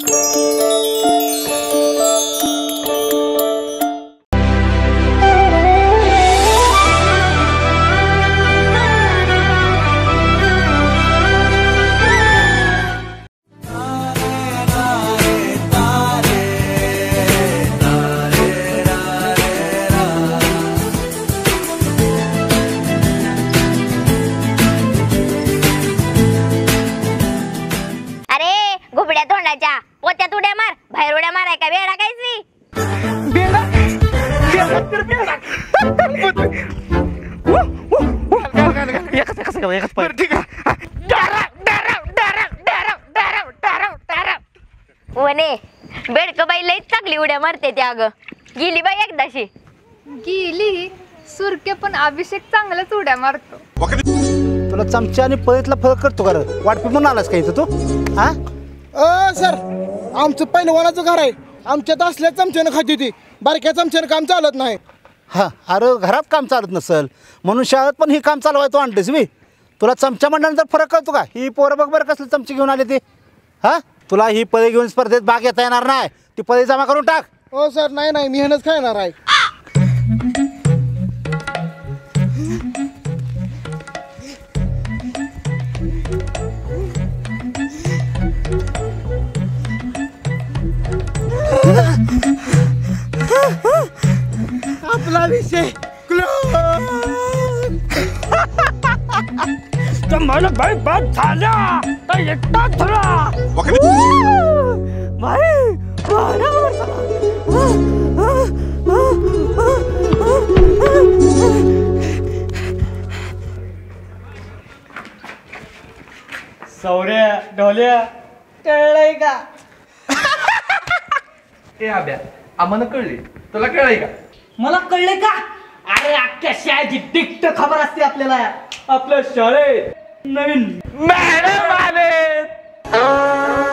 पोत्यात उड्या मार, बाहेर उड्या माराय का वेडा कायच मी बेडक बाई लईच चांगली उड्या मारते त्या अगं. गेली बाई एकदाशी गेली सुरके, पण अभिषेक चांगलाच उड्या मारतो. तुला चमचा आणि पळीतला फरक करतो का रे? वाटपी म्हणून आलास का इथं तू? हा सर, आमचं पहिलवानाचं घर आहे. आमच्यात असल्या चमच्यानं खाती होती, बारक्या चमच्यानं काम चालत नाही. हा, अरे घरात काम चालत नसल म्हणून शाळेत पण ही काम चालवायचं आणतेस मी. तुला चमचा म्हणल्यानंतर फरक कळतो का? ही पोरं बघ बरं कसले चमचे घेऊन आले ते. हा, तुला ही पळी घेऊन स्पर्धेत भाग घेता येणार नाही. ती पळी जमा करून टाक. हो सर, नाही मी हेनच खाणार आहे. आपला विषय मला बाई बाद झाला तर एकटा धरा बाई सौर्या ढोल्या कळलंय का? ए आब्या, आम्हाला कळले, तुला कळलंय का? मला कळले का? अरे अख्ख्या शाळेची डिक्ट खबर असते आपल्याला. आपल्या शाळेत नवीन मॅडम आले.